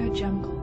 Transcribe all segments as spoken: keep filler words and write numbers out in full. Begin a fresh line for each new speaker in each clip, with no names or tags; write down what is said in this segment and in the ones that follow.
Audio Jungle.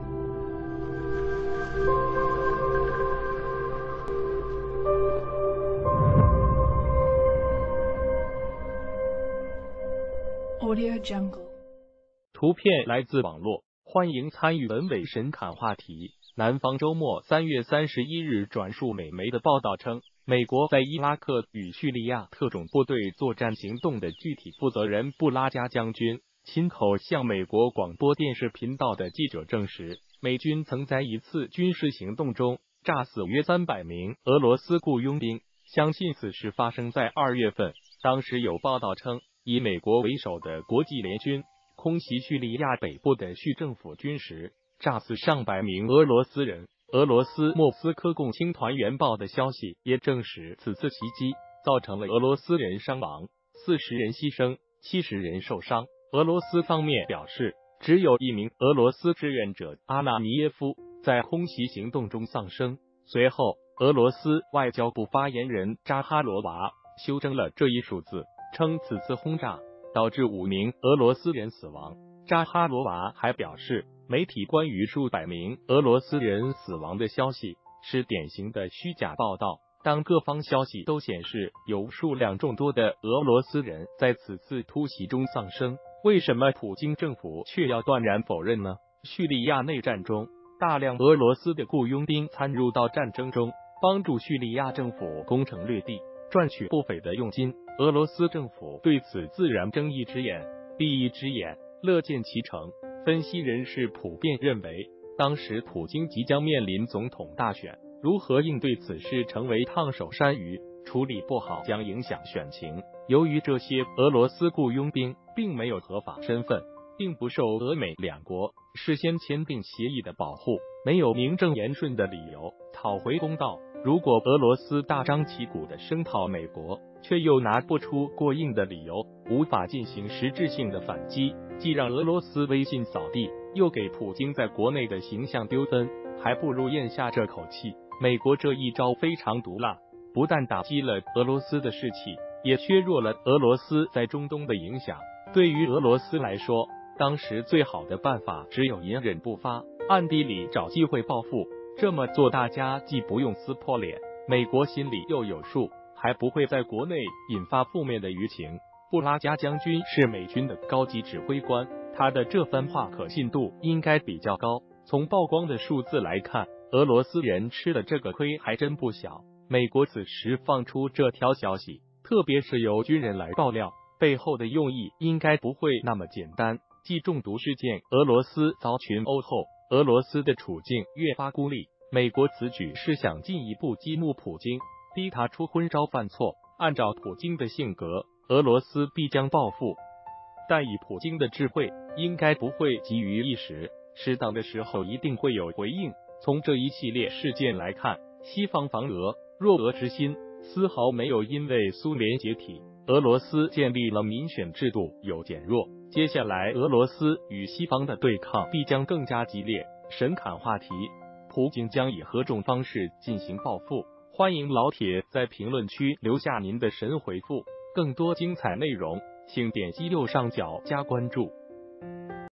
Audio Jungle.
图片来自网络，欢迎参与本伪神侃话题。南方周末三月三十一日转述美媒的报道称，美国在伊拉克与叙利亚特种部队作战行动的具体负责人布拉加将军亲口向美国广播电视频道的记者证实，美军曾在一次军事行动中炸死约三百名俄罗斯雇佣兵。相信此事发生在二月份，当时有报道称，以美国为首的国际联军空袭叙利亚北部的叙政府军时，炸死上百名俄罗斯人。俄罗斯莫斯科共青团原报的消息也证实，此次袭击造成了俄罗斯人伤亡，四十人牺牲，七十人受伤。俄罗斯方面表示，只有一名俄罗斯志愿者阿纳尼耶夫在空袭行动中丧生。随后，俄罗斯外交部发言人扎哈罗娃修正了这一数字，称此次轰炸导致五名俄罗斯人死亡。扎哈罗娃还表示，媒体关于数百名俄罗斯人死亡的消息是典型的虚假报道。当各方消息都显示有数量众多的俄罗斯人在此次突袭中丧生，为什么普京政府却要断然否认呢？叙利亚内战中，大量俄罗斯的雇佣兵参入到战争中，帮助叙利亚政府攻城略地，赚取不菲的佣金。俄罗斯政府对此自然睁一只眼闭一只眼，乐见其成。分析人士普遍认为，当时普京即将面临总统大选，如何应对此事成为烫手山芋，处理不好将影响选情。由于这些俄罗斯雇佣兵并没有合法身份，并不受俄美两国事先签订协议的保护，没有名正言顺的理由讨回公道。如果俄罗斯大张旗鼓的声讨美国，却又拿不出过硬的理由，无法进行实质性的反击，既让俄罗斯威信扫地，又给普京在国内的形象丢分，还不如咽下这口气。美国这一招非常毒辣，不但打击了俄罗斯的士气，也削弱了俄罗斯在中东的影响。对于俄罗斯来说，当时最好的办法只有隐忍不发，暗地里找机会报复。这么做，大家既不用撕破脸，美国心里又有数，还不会在国内引发负面的舆情。布拉加将军是美军的高级指挥官，他的这番话可信度应该比较高。从曝光的数字来看，俄罗斯人吃了这个亏还真不小。美国此时放出这条消息，特别是由军人来爆料，背后的用意应该不会那么简单。继中毒事件俄罗斯遭群殴后，俄罗斯的处境越发孤立。美国此举是想进一步激怒普京，逼他出昏招犯错。按照普京的性格，俄罗斯必将报复，但以普京的智慧，应该不会急于一时，适当的时候一定会有回应。从这一系列事件来看，西方防俄弱俄之心丝毫没有因为苏联解体，俄罗斯建立了民选制度有减弱。接下来俄罗斯与西方的对抗必将更加激烈。神侃话题，普京将以何种方式进行报复？欢迎老铁在评论区留下您的神回复。更多精彩内容，请点击右上角加关注。